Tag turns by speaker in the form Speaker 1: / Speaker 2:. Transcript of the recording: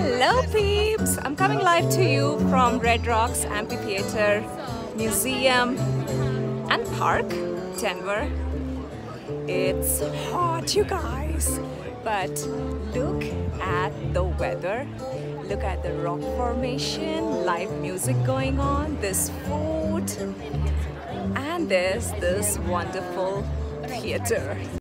Speaker 1: Hello peeps! I'm coming live to you from Rocks Amphitheatre, Museum and Park, Denver. It's hot, you guys, but look at the weather, look at the rock formation, live music going on, this food, and there's this wonderful theater.